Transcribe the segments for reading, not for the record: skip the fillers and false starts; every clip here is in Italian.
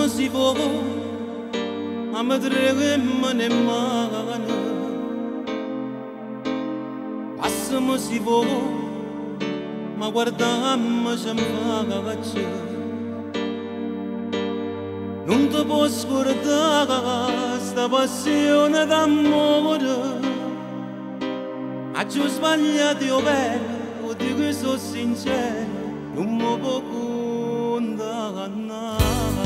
si può amadre che me ne magana passamo si può ma guardammo sempre caccia non ti posso scordare sta passione d'amore ma ci ho sbagliato io bene o dico sono sincero non mi può condannare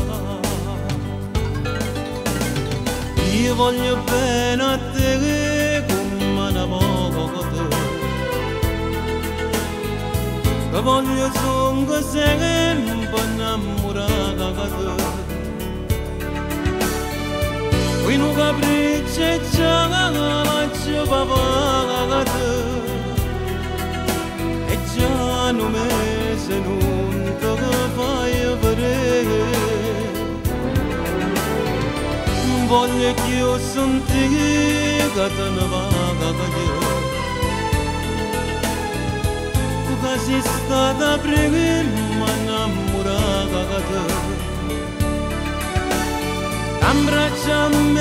io voglio bene a te come una poco te che voglio solo sempre innamorata da te qui non capriccio e già faccio papà da te e già non mese non te fai vedere voglio che io senti che te ne vada da io tu che sei stata prima innamorata da te abbracciami